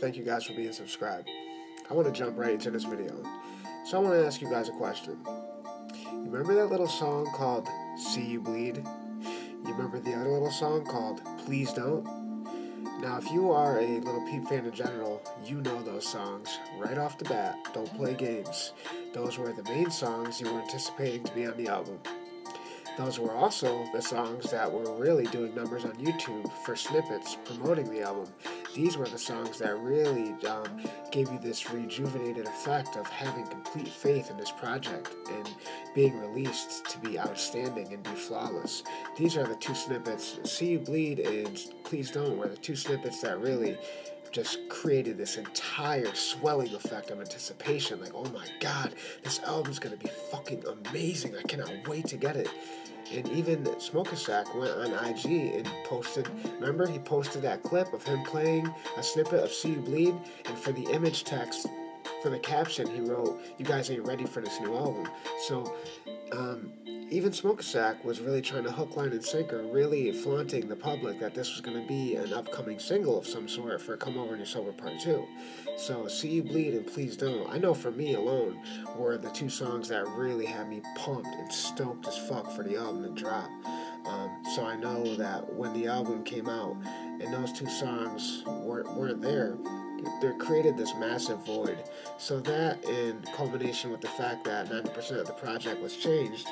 thank you guys for being subscribed. I want to jump right into this video. So I want to ask you guys a question. You remember that little song called See You Bleed? You remember the other little song called Please Don't? Now, if you are a Lil Peep fan in general, you know those songs right off the bat. Don't play games. Those were the main songs you were anticipating to be on the album. Those were also the songs that were really doing numbers on YouTube for snippets promoting the album. These were the songs that really gave you this rejuvenated effect of having complete faith in this project and being released to be outstanding and be flawless. These are the two snippets. See You Bleed and Please Don't were the two snippets that really just created this entire swelling effect of anticipation. Like, oh my god, this album's gonna be fucking amazing. I cannot wait to get it. And even Smoke a Sack went on IG and posted, remember, he posted that clip of him playing a snippet of See You Bleed, and for the image text, for the caption, he wrote, "You guys ain't ready for this new album." So, even Smoke a Sack was really trying to hook, line, and sinker, really flaunting the public that this was going to be an upcoming single of some sort for Come Over and You're Sober Part 2. So, See You Bleed and Please Don't, I know for me alone, were the two songs that really had me pumped and stoked as fuck for the album to drop. So I know that when the album came out and those two songs weren't there, they created this massive void. So that, in culmination with the fact that 90% of the project was changed,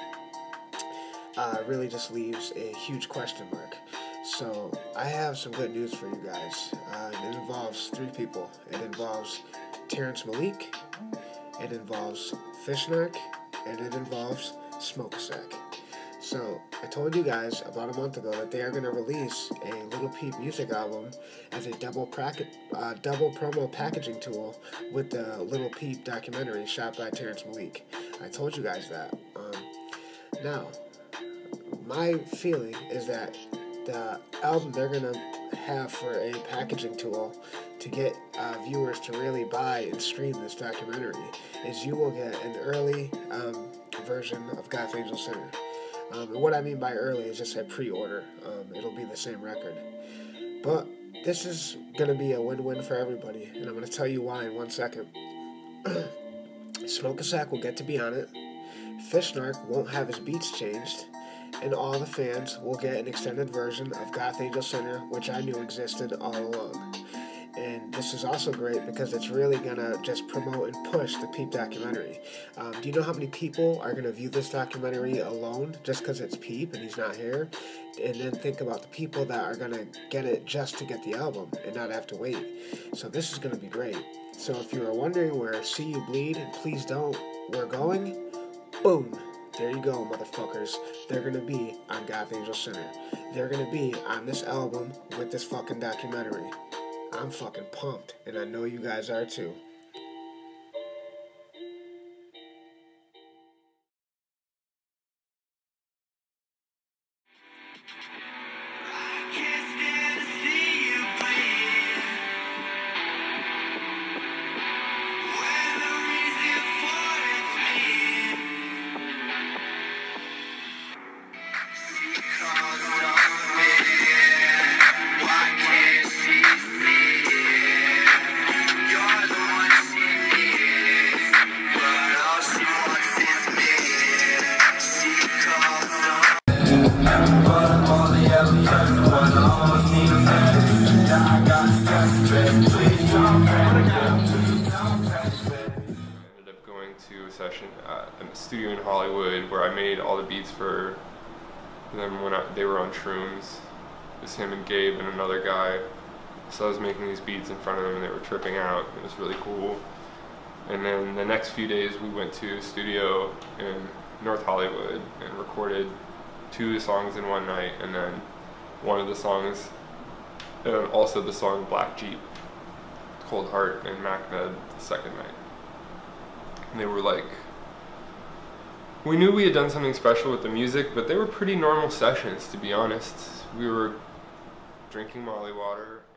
really just leaves a huge question mark. So I have some good news for you guys. It involves three people. It involves Terrence Malik, it involves Narc, and it involves Smoke a Sack. So I told you guys about a month ago that they are going to release a Lil Peep music album as a double promo packaging tool with the Lil Peep documentary shot by Terrence Malik. I told you guys that. Now, my feeling is that the album they're going to have for a packaging tool to get viewers to really buy and stream this documentary is you will get an early version of GothAngelSinner. And what I mean by early is just a pre-order. It'll be the same record. But this is going to be a win-win for everybody, and I'm going to tell you why in 1 second. Smoke a Sack will get to be on it. Narc won't have his beats changed. And all the fans will get an extended version of GothAngelSinner, which I knew existed all along. And this is also great because it's really going to just promote and push the Peep documentary. Do you know how many people are going to view this documentary alone just because it's Peep and he's not here? And then think about the people that are going to get it just to get the album and not have to wait. So this is going to be great. So if you are wondering where See You Bleed and Please Don't we're going, boom. There you go, motherfuckers. They're gonna be on GothAngelSinner. They're gonna be on this album with this fucking documentary. I'm fucking pumped, and I know you guys are too. To a session at a studio in Hollywood where I made all the beats for them when they were on shrooms. It was him and Gabe and another guy. So I was making these beats in front of them and they were tripping out. It was really cool. And then the next few days we went to a studio in North Hollywood and recorded 2 songs in one night, and then one of the songs, and also the song Black Jeep, Cold Heart, and MacMed the second night. And they were like, we knew we had done something special with the music, but they were pretty normal sessions, to be honest. We were drinking Molly water.